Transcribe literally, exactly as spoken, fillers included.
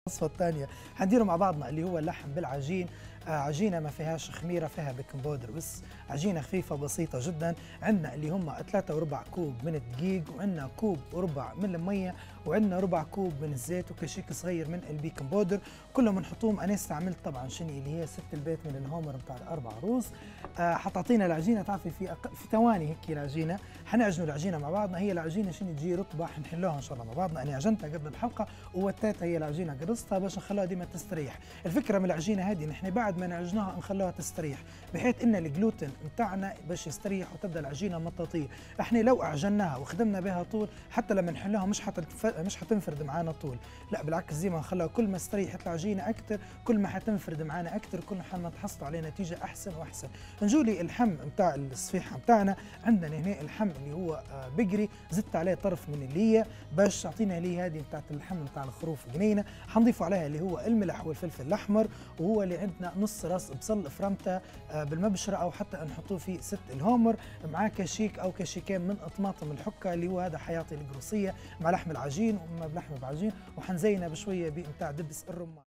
الوصفة الثانية حنديره مع بعضنا اللي هو اللحم بالعجين. آه عجينة ما فيهاش خميرة، فيها بيكنج بودر بس، عجينة خفيفة بسيطة جدا. عندنا اللي هم ثلاثة وربع كوب من الدقيق، وعندنا كوب وربع من المية، وعندنا ربع كوب من الزيت، وكشيك صغير من البيكنج بودر. كلهم بنحطوهم. انا استعملت طبعا شني اللي هي ست البيت من الهومر بتاع الاربع روز. آه حتعطينا العجينة تعرفي في أق... في ثواني هيك العجينة. حنعجنوا العجينة مع بعضنا. هي العجينة شني تجي رطبة حنحلوها ان شاء الله مع بعضنا. انا عجنتها قبل الحلقة ووتيتها هي العجينة قرصتها باش نخلوها ديما تستريح. الفكرة من العجينة هذه نحن بعد ما نعجنوها نخلوها تستريح، بحيث ان الجلوتين بتاعنا باش يستريح وتبدا العجينة مطاطية. احنا لو اعجناها وخدمنا بها طول حتى لما نحلوها مش حتف... مش حتنفرد معانا طول، لا بالعكس زي ما نخلوها كل ما استريحت العجينة اكثر كل ما حتنفرد معانا اكثر، كل ما حنحصلوا على نتيجة احسن واحسن. نجولي اللحم بتاع الصفيحة بتاعنا. عندنا هنا اللحم اللي هو بقري، زدت عليه طرف من اللي باش تعطينا اللي هذه بتاعت اللحم بتاع الخروف جنينه. حنضيفوا عليها اللي هو الملح والفلفل الاحمر، وهو اللي عندنا نص راس بصل فرمته بالمبشره او حتى نحطوه في ست الهومر، معاه كشيك او كشيكين من طماطم الحكه اللي هو هذا حيعطي القروصيه مع لحم العجين وما بلحم بعجين. وحنزينها بشويه بتاع دبس الرمان.